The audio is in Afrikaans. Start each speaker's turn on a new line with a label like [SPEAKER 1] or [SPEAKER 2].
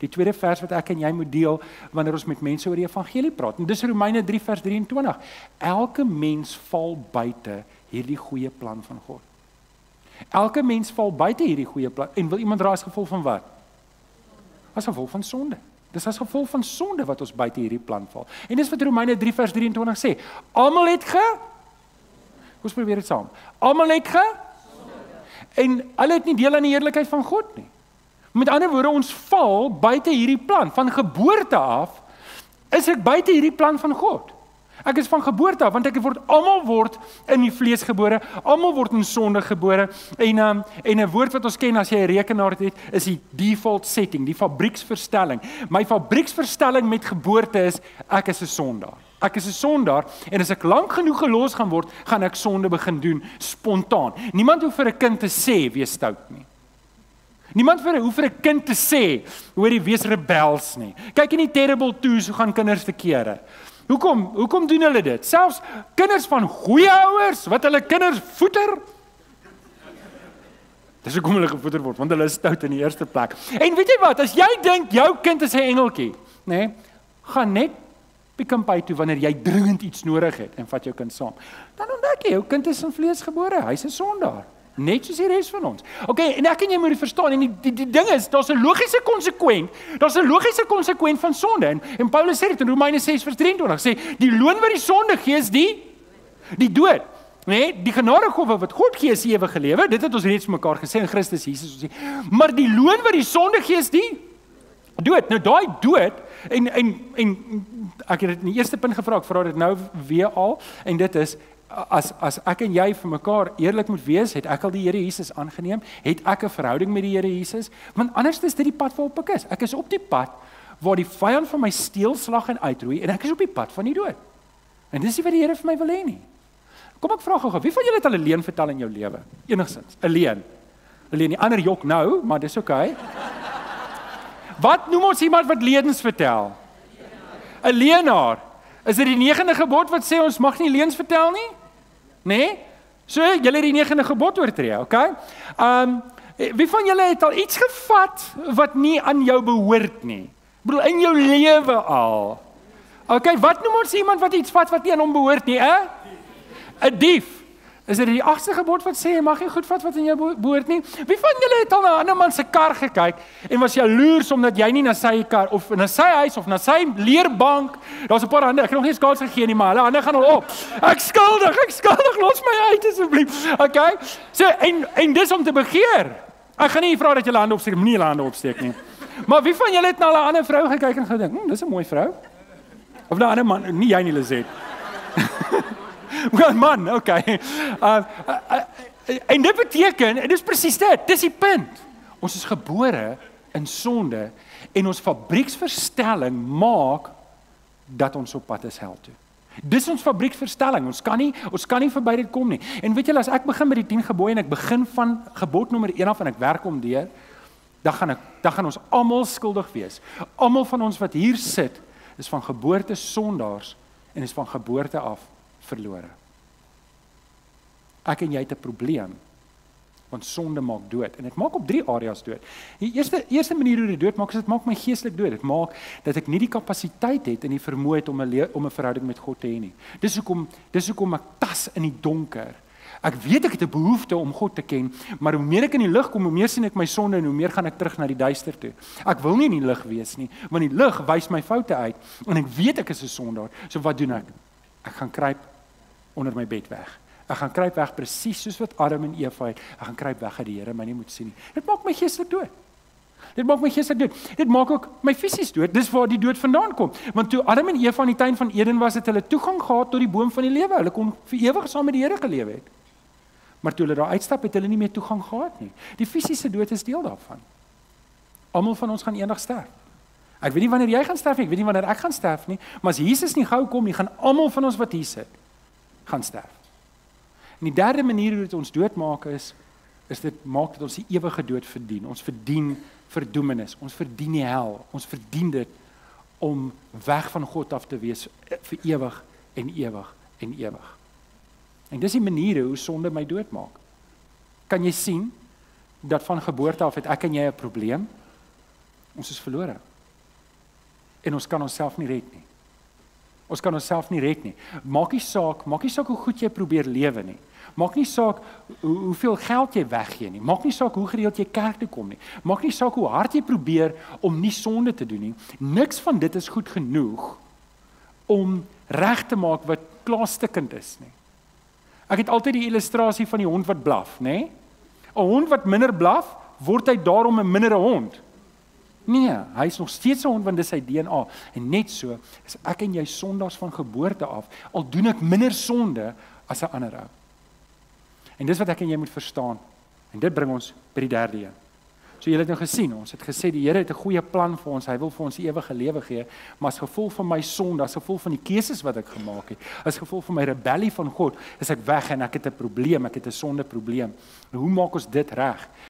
[SPEAKER 1] Die tweede vers wat ek en jy moet deel, wanneer ons met mense oor die evangelie praat. En dis Romeine 3 vers 23. Elke mens val buite hierdie goeie plan van God. Elke mens val buite hierdie goeie plan. En wil iemand raai as gevolg van wat? As gevolg van sonde. Dis as gevolg van sonde wat ons buite hierdie plan val. En dis wat Romeine 3 vers 23 sê. Almal het ons probeer dit saam. Almal het en hulle het nie deel aan die heerlikheid van God nie. Met ander woorde, ons val buite hierdie plan. Van geboorte af is ek buite hierdie plan van God. Ek is van geboorte af, want almal word in die vlees gebore, almal word in sonde gebore, en 'n woord wat ons ken as jy 'n rekenaar het, is die default setting, die fabrieksverstelling. My fabrieksverstelling met geboorte is, ek is 'n sondaar. Ek is 'n sondaar, en as ek lank genoeg gelos gaan word, gaan ek sonde begin doen, spontaan. Niemand hoef vir 'n kind te sê, wees stout nie. Niemand hoef vir 'n kind te sê, hoorie, wees rebels nie. Kyk in die Terrible 2's, hoe gaan kinders te kere. Hoekom doen hulle dit? Selfs kinders van goeie ouers, wat hulle kinders voeder. Dis hoekom hulle gevoeder word, want hulle is stout in die eerste plek. En weet jy wat, as jy dink, jou kind is 'n engeltjie, gaan net Pick n Pay toe wanneer jy dringend iets nodig het, en vat jou kind saam. Dan ontdek jy, jou kind is in vlees gebore, hy's 'n sondaar. Net soos die res van ons. Okay, en ek en jy moet dit verstaan, en die ding is, daar's 'n logiese konsekwent van sonde, en Paulus sê dit in Romeine 6 vers 23, sê, die loon wat die sonde gee is die dood. Die genadegawwe wat God gee is die ewige lewe, dit het ons reeds vir mekaar gesê in Christus Jesus, maar die loon wat die sonde gee is die dood. Nou daai dood, en ek het dit in die eerste punt gevra, ek vra dit nou weer al, en dit is, as ek en jy vir mekaar eerlik moet wees, het ek al die Here Jesus aangeneem, het ek 'n verhouding met die Here Jesus, want anders is dit die pad waarop ek is. Ek is op die pad waar die vyand van my steel, slag en uitroei, en ek is op die pad van die dood. En dis nie wat die Here vir my wil hê nie. Kom ek vra gou, wie van julle het al 'n leuen vertel in jou lewe? Enigstens, 'n leuen. 'n leuen, die ander jok nou, maar dis okay. Wat noem ons iemand wat leuns vertel? 'n Leenaar. Is dit die 9de gebod wat sê ons mag nie leuns vertel nie? Nee? So, julle het die 9de gebod oortree, okay? Wie van julle het al iets gevat wat nie aan jou behoort nie? Ek bedoel, in jou lewe al. Okay, wat noem ons iemand wat iets vat wat nie aan hom behoort nie, 'n dief. Is dit die 8de gebod wat sê, jy mag nie goed vat wat in jou behoort nie? Wie van julle het al na 'n ander man se kar gekyk, en was jaloers omdat jy nie na sy kar, of na sy huis, of na sy leerbank, daar's 'n paar hande, ek het nog nie skaals gegee nie, maar hulle hande gaan al op. Ek skuldig, los my uit asseblief. Okay? So, en dis om te begeer. Ek gaan nie vra dat julle hande opsteek, moenie julle hande opsteek nie. Maar wie van julle het na 'n ander vrou gekyk en gedink, dis 'n mooi vrou? Of na 'n ander man, nie jy nie, Lizet. Man, okay. En dit beteken, en dis presies dit, dis die punt. Ons is gebore in sonde, en ons fabrieksverstelling maak dat ons op pad is hel toe. Dis ons fabrieksverstelling, ons kan nie verby dit kom nie. En weet julle, as ek begin met die 10 gebooie, en ek begin van gebod nommer 1 af, en ek werk om deur, dan gaan ons almal skuldig wees. Almal van ons wat hier sit, is van geboorte sondaars, en is van geboorte af verlore. Ek en jy het 'n probleem, want sonde maak dood, en dit maak op 3 areas dood. Die eerste manier hoe dit dood maak, is dit maak my geestelik dood. Dit maak dat ek nie die kapasiteit het en die vermoë het om 'n verhouding met God te hê nie. Dis hoekom ek tas in die donker. Ek weet ek het 'n behoefte om God te ken, maar hoe meer ek in die lig kom, hoe meer sien ek my sonde, en hoe meer gaan ek terug na die duister toe. Ek wil nie in die lig wees nie, want die lig wys my foute uit, en ek weet ek is 'n sondaar. So wat doen ek? Ek gaan kruip onder my bed weg. Ek gaan kruip weg presies soos wat Adam en Eva het. Ek gaan kruip weg dat die Here my nie moet sien nie. Dit maak my geestelik dood. Dit maak ook my fisies dood. Dis waar die dood vandaan kom. Want toe Adam en Eva in die tuin van Eden was, het hulle toegang gehad tot die boom van die lewe. Hulle kon vir ewig saam met die Here gelewe het. Maar toe hulle daar uitstap, het hulle nie meer toegang gehad nie. Die fisiese dood is deel daarvan. Almal van ons gaan eendag sterf. Ek weet nie wanneer jy gaan sterf nie, ek weet nie wanneer ek gaan sterf nie, maar as Jesus nie gou kom nie, gaan almal van ons wat hier sit, gaan sterf. En die derde manier hoe dit ons doodmaak is dit maak dat ons die ewige dood verdien. Ons verdien verdoemenis, ons verdien die hel, ons verdien dit om weg van God af te wees vir ewig en ewig en ewig. En dis die maniere hoe sonde my doodmaak. Kan jy sien dat van geboorte af het ek en jy 'n probleem? Ons is verlore. En ons kan onsself nie red nie. Ons kan onsself nie red nie. Maak nie saak hoe goed jy probeer lewe nie. Maak nie saak hoeveel geld jy weggee nie. Maak nie saak hoe gereeld jy kerk toe kom nie. Maak nie saak hoe hard jy probeer om nie sonde te doen nie. Niks van dit is goed genoeg om reg te maak wat klaarstukkend is nie. Ek het altyd die illustrasie van die hond wat blaf, nê? 'n Hond wat minder blaf, word hy daarom 'n mindere hond. Nee, hy is nog steeds 'n hond want dis sy DNA. En net so is ek en jy sondaars van geboorte af, al doen ek minder sonde as 'n ander ou. En dis wat ek en jy moet verstaan. En dit bring ons by die derde een. So julle het nou gesien, ons het gesê die Here het 'n goeie plan vir ons, hy wil vir ons die ewige lewe gee, maar as gevolg van my sonde, as gevolg van die keuses wat ek gemaak het, as gevolg van my rebellie van God, is ek weg en ek het 'n probleem, ek het 'n sondeprobleem. En hoe maak ons dit reg?